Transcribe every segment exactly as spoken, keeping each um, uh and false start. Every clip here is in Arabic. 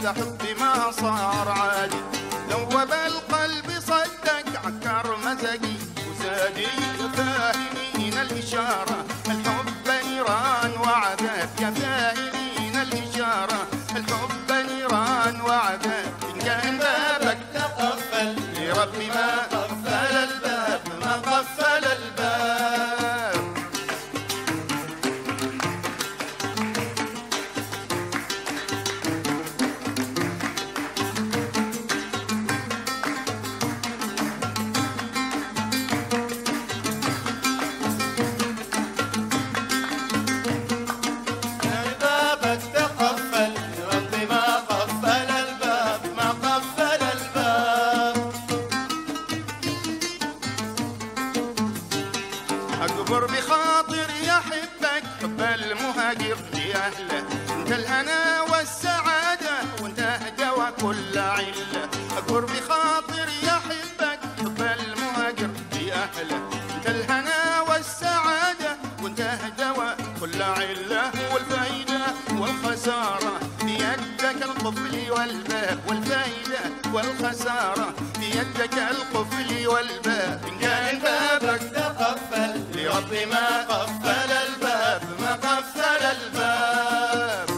حبي ما صار عادي، ذوب القلب صدق عكر مزقي وزادي، فاهمين الإشارة الحب نيران وعذاب، يا فاهمين الإشارة الحب نيران وعذاب، إن كان بابك تقفل لربي ما قفل الباب، ما قفل الباب. أكبر بخاطر يحبك حب المهاجر لأهله، انت الهنا والسعادة وانت دوا كل علة. أكبر بخاطر يحبك حب المهاجر لأهله، انت الهنا والسعادة وانت دوا كل علة. والفايدة والخسارة بيدك القفل والباب، والفايدة والخسارة بيدك القفل والباب، إن كان بابك تقفل لربي ما قفل الباب، ما قفل الباب.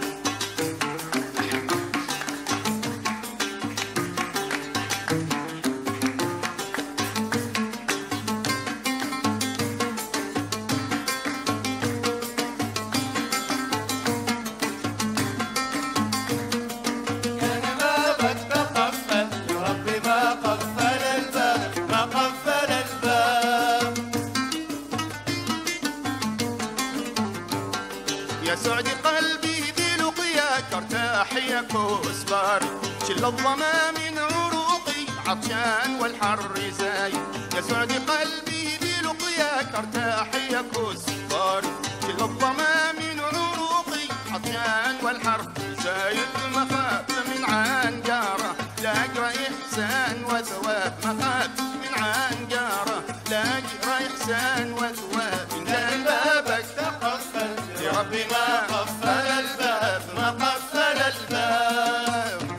يا سعد قلبي بلقياك ارتاح يا كوسباري، شل الظما من عروقي عطشان والحر زايد. يا سعد قلبي بلقياك ارتاح يا كوسباري، شل الظما من عروقي عطشان والحر زايد. مخاف من عنجارة لا اجرى احسان وثواب، مخاف من عنجارة لا اجرى احسان وثواب، ان كان بابك تقفل لربي ما قفل الباب، ما قفل الباب.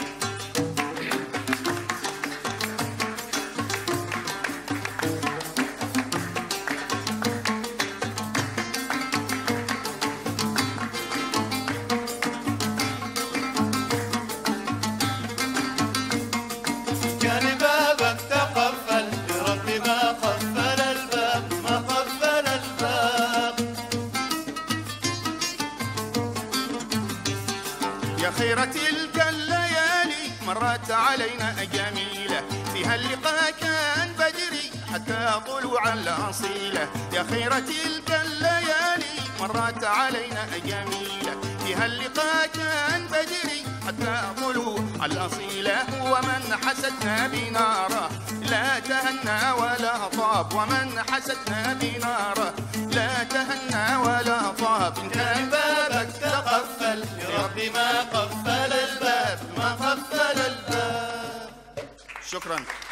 كان بابك تقفل لربي ما قفل الباب، ما قفل الباب. يا خير تلك الليالي مرت علينا جميلة، فيها اللقاء كان بدري حتى طلوع الأصيلة. يا خير تلك الليالي مرت علينا جميلة، فيها اللقاء كان بدري حتى طلوع الأصيلة. ومن حسدنا بناره لا تهنى ولا طاب، ومن حسدنا بناره لا تهنى ولا طاب، إن كان بابك تقفل لربي ما قفل الباب، ما قفل الباب. شكرا.